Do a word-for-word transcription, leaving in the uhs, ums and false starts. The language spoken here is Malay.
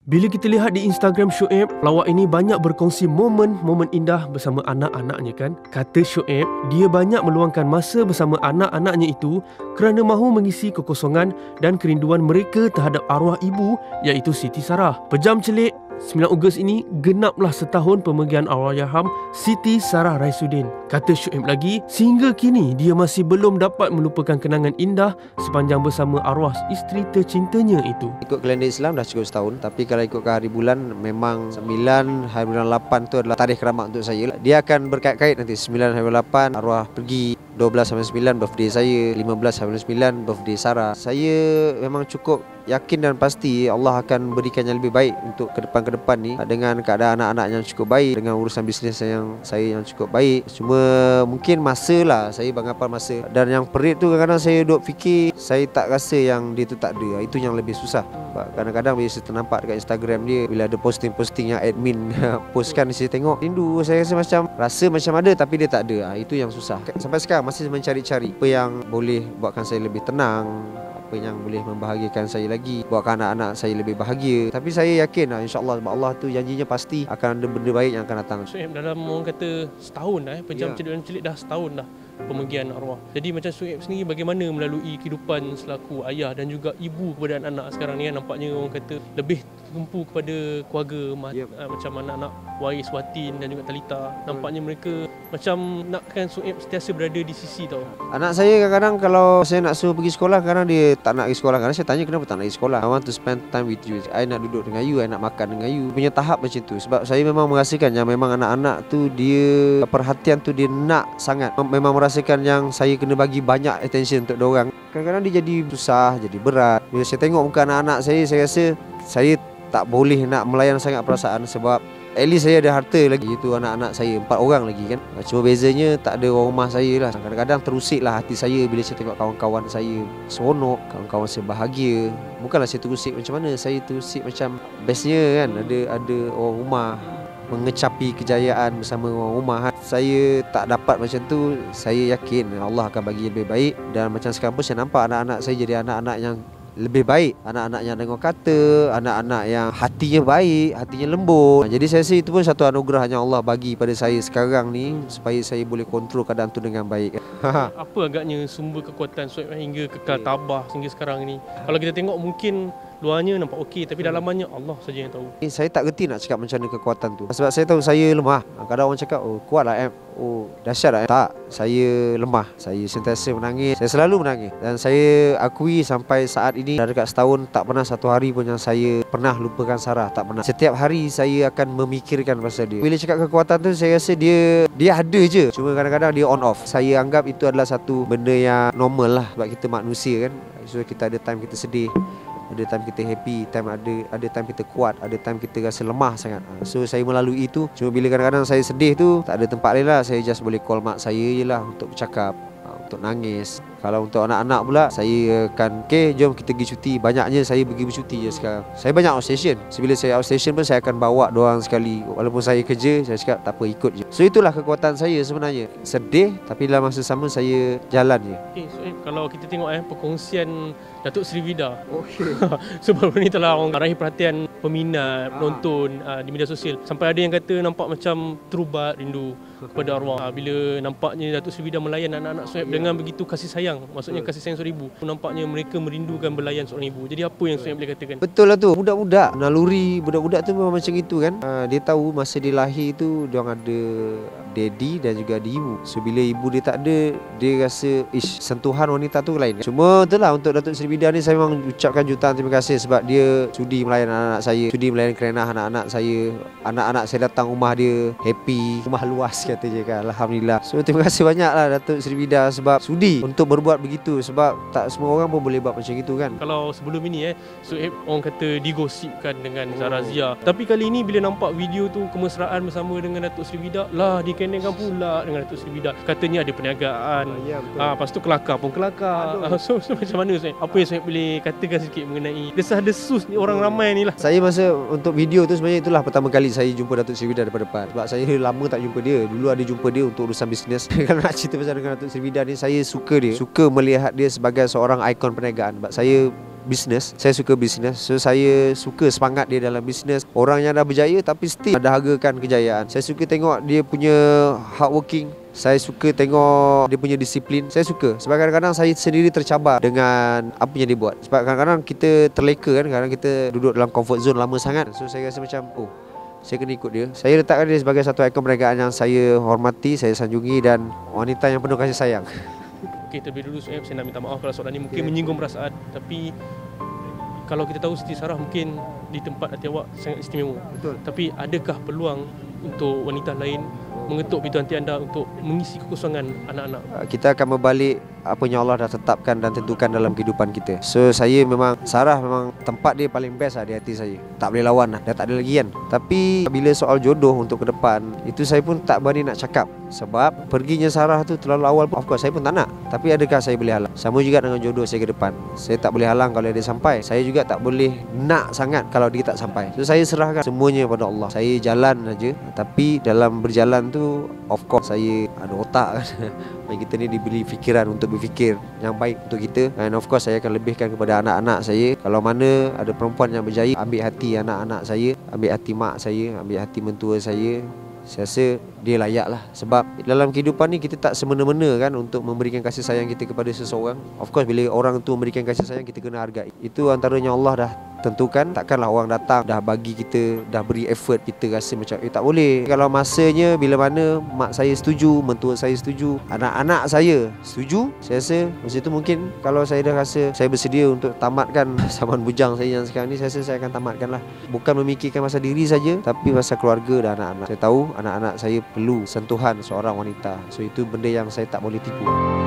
Bila kita lihat di Instagram Shoaib, pelawak ini banyak berkongsi momen-momen indah bersama anak-anaknya kan. Kata Shoaib, dia banyak meluangkan masa bersama anak-anaknya itu kerana mahu mengisi kekosongan dan kerinduan mereka terhadap arwah ibu iaitu Siti Sarah. Pejam celik, sembilan Ogos ini genaplah setahun pemergian Allahyarham Siti Sarah Raisuddin. Kata Shoaib lagi, sehingga kini dia masih belum dapat melupakan kenangan indah sepanjang bersama arwah isteri tercintanya itu. Ikut kalender Islam dah cukup setahun, tapi kalau ikut ke hari bulan memang sembilan hari bulan lapan tu adalah tarikh keramat untuk saya. Dia akan berkait-kait nanti sembilan hari bulan lapan arwah pergi, dua belas sampai sembilan birthday saya, lima belas sampai sembilan birthday Sarah. Saya memang cukup yakin dan pasti Allah akan berikan yang lebih baik untuk ke depan ke depan ni, dengan keadaan anak-anak yang cukup baik, dengan urusan bisnes yang saya yang cukup baik. Cuma mungkin masa lah, saya banggapan masa. Dan yang perit tu kadang-kadang saya duk fikir, saya tak rasa yang dia tu tak ada. Itu yang lebih susah. Kadang-kadang bila saya ternampak dekat Instagram dia, bila ada posting-posting yang admin postkan, saya tengok rindu. Saya rasa macam rasa macam ada tapi dia tak ada. Itu yang susah. Sampai sekarang masih mencari-cari apa yang boleh buatkan saya lebih tenang, apa yang boleh membahagiakan saya lagi, buatkan anak-anak saya lebih bahagia. Tapi saya yakin lah, insyaAllah Allah tu janjinya pasti akan ada benda baik yang akan datang. Shoaib, dalam orang kata setahun dah, eh, pejam Ya. celik dan celik dah setahun dah pemergian arwah. Jadi macam Shoaib sendiri bagaimana melalui kehidupan selaku ayah dan juga ibu kepada anak-anak sekarang ni kan, nampaknya orang kata lebih tumpu kepada keluarga, Yep. uh, macam anak-anak Wais, Watin dan juga Talita. Nampaknya mereka macam nakkan Shoaib sentiasa berada di sisi tau. Anak saya kadang-kadang kalau saya nak suruh pergi sekolah, kadang dia tak nak pergi sekolah. Kadang saya tanya kenapa tak nak pergi sekolah. I want to spend time with you. I nak duduk dengan you, I nak makan dengan you. Punya tahap macam tu. Sebab saya memang merasakan yang memang anak-anak tu dia perhatian tu dia nak sangat. Memang merasakan yang saya kena bagi banyak attention untuk diorang. Kadang-kadang dia jadi susah, jadi berat. Bila saya tengok muka anak-anak saya, saya rasa saya tak boleh nak melayan sangat perasaan. Sebab at least saya ada harta lagi. Itu anak-anak saya, empat orang lagi kan. Cuma bezanya tak ada orang rumah saya lah. Kadang-kadang terusik lah hati saya bila saya tengok kawan-kawan saya seronok, kawan-kawan saya bahagia. Bukanlah saya terusik macam mana, saya terusik macam bestnya kan. Ada ada orang rumah mengecapi kejayaan bersama orang rumah. Saya tak dapat macam tu. Saya yakin Allah akan bagi lebih baik. Dan macam sekarang pun saya nampak anak-anak saya jadi anak-anak yang lebih baik, anak-anak yang dengar kata, anak-anak yang hatinya baik, hatinya lembut. Jadi saya rasa itu pun satu anugerah yang Allah bagi pada saya sekarang ni, supaya saya boleh kontrol keadaan tu dengan baik. Apa agaknya sumber kekuatan Shoaib hingga kekal tabah sehingga sekarang ni? Kalau kita tengok mungkin luarnya nampak okey, tapi dalamannya Allah saja yang tahu. Eh, saya tak gerti nak cakap macam mana kekuatan tu. Sebab saya tahu saya lemah. Kadang orang cakap, oh kuat lah em. Oh dahsyat lah em. Tak, saya lemah. Saya sentiasa menangis. Saya selalu menangis. Dan saya akui sampai saat ini, dah dekat setahun, tak pernah satu hari pun yang saya pernah lupakan Sarah. Tak pernah. Setiap hari saya akan memikirkan pasal dia. Bila cakap kekuatan tu, saya rasa dia Dia ada je. Cuma kadang-kadang dia on off. Saya anggap itu adalah satu benda yang normal lah. Sebab kita manusia kan. So kita ada time kita sedih, ada time kita happy, time ada ada time kita kuat, ada time kita rasa lemah sangat. So saya melalui itu. Cuma bila kadang-kadang saya sedih tu, tak ada tempat lain lah. Saya just boleh call mak saya je lah untuk bercakap, untuk nangis. Kalau untuk anak-anak pula, saya akan, okay jom kita pergi cuti. Banyaknya saya pergi bercuti je sekarang. Saya banyak outstation. So bila saya outstation pun, saya akan bawa diorang sekali. Walaupun saya kerja, saya cakap tak apa, ikut je. So itulah kekuatan saya sebenarnya. Sedih, tapi dalam masa sama saya jalan je. Okay, Shoaib, kalau kita tengok eh perkongsian Datuk Seri Vida, okay. Sebab ni telah orang raih perhatian peminat, penonton uh, di media sosial. Sampai ada yang kata nampak macam terubat rindu kepada arwah. Uh, bila nampaknya Datuk Seri Vida melayan anak-anak Shoaib yeah. dengan begitu kasih sayang. Maksudnya kasih sayang seorang ibu. Nampaknya mereka merindukan belayan seorang ibu. Jadi apa yang Shoaib boleh katakan? Betul lah tu. Budak-budak, naluri budak-budak tu memang macam itu kan. uh, Dia tahu masa dia lahir tu, diorang ada daddy dan juga ada ibu. So bila ibu dia tak ada, dia rasa ish, sentuhan wanita tu lain. Cuma itulah, untuk Datuk Seri Vida ni saya memang ucapkan jutaan terima kasih. Sebab dia sudi melayan anak-anak saya, sudi melayan kerenah anak-anak saya. Anak-anak saya datang rumah dia happy, rumah luas kata je kan. Alhamdulillah. So terima kasih banyak lah Datuk Seri Vida sebab sudi untuk berbuat begitu. Sebab tak semua orang pun boleh buat macam itu kan. Kalau sebelum ini eh Shoaib orang kata digosipkan dengan Sarah Zia. Tapi kali ini bila nampak video tu kemesraan bersama dengan Datuk Seri Vida, lah dikendengkan pula dengan Datuk Seri Vida. Katanya ada perniagaan. Ya, betul. Ah, lepas tu kelakar pun kelakar. Ah, so, so macam mana Shoaib? Apa yang Shoaib boleh katakan sikit mengenai desah-desus ni orang ramai ni lah? Saya masa untuk video tu sebenarnya itulah pertama kali saya jumpa Datuk Seri Vida daripada depan. Sebab saya lama tak jumpa dia. Dulu ada jumpa dia untuk urusan bisnes. Kalau nak cerita pasal dengan Datuk Seri Vida ni, saya suka dia. Suka melihat dia sebagai seorang ikon perniagaan. Sebab saya bisnes. Saya suka bisnes. So saya suka semangat dia dalam bisnes. Orang yang dah berjaya tapi still ada hargakan kejayaan. Saya suka tengok dia punya hardworking. Saya suka tengok dia punya disiplin. Saya suka. Sebab kadang-kadang saya sendiri tercabar dengan apa yang dia buat. Sebab kadang-kadang kita terleka kan. Kadang kita duduk dalam comfort zone lama sangat. So saya rasa macam, oh, saya kena ikut dia. Saya letakkan dia sebagai satu ikon perniagaan yang saya hormati, saya sanjungi dan wanita yang penuh kasih sayang. Okey, terlebih dulu Syuib, saya nak minta maaf kalau soalan ini mungkin okay. menyinggung perasaan. Tapi kalau kita tahu Siti Sarah mungkin di tempat hati awak sangat istimewa. Betul. Tapi adakah peluang untuk wanita lain mengetuk pintu hati anda untuk mengisi kekosongan anak-anak? Kita akan membalik apa yang Allah dah tetapkan dan tentukan dalam kehidupan kita. So saya memang, Sarah memang tempat dia paling best lah di hati saya. Tak boleh lawan lah, dah tak ada lagi kan. Tapi bila soal jodoh untuk ke depan, itu saya pun tak berani nak cakap. Sebab perginya Sarah tu terlalu awal pun, of course saya pun tak nak. Tapi adakah saya boleh halang? Sama juga dengan jodoh saya ke depan. Saya tak boleh halang kalau dia sampai. Saya juga tak boleh nak sangat kalau dia tak sampai. So saya serahkan semuanya pada Allah. Saya jalan saja. Tapi dalam berjalan tu, of course saya ada otak kan. Kita ni diberi fikiran untuk berfikir yang baik untuk kita. And of course saya akan lebihkan kepada anak-anak saya. Kalau mana ada perempuan yang berjaya, ambil hati anak-anak saya, ambil hati mak saya, ambil hati mentua saya. Saya rasa dia layak lah. Sebab dalam kehidupan ni kita tak semena-mena kan untuk memberikan kasih sayang kita kepada seseorang. Of course bila orang tu memberikan kasih sayang, kita kena hargai. Itu antaranya Allah dah tentukan. Takkanlah orang datang dah bagi kita, dah beri effort, kita rasa macam eh tak boleh. Kalau masanya bila mana mak saya setuju, mentua saya setuju, anak-anak saya setuju, saya rasa masa itu mungkin kalau saya dah rasa saya bersedia untuk tamatkan zaman bujang saya yang sekarang ni, saya rasa saya akan tamatkan lah. Bukan memikirkan pasal diri saja, tapi pasal keluarga dan anak-anak. Saya tahu anak-anak saya perlu sentuhan seorang wanita. So itu benda yang saya tak boleh tipu.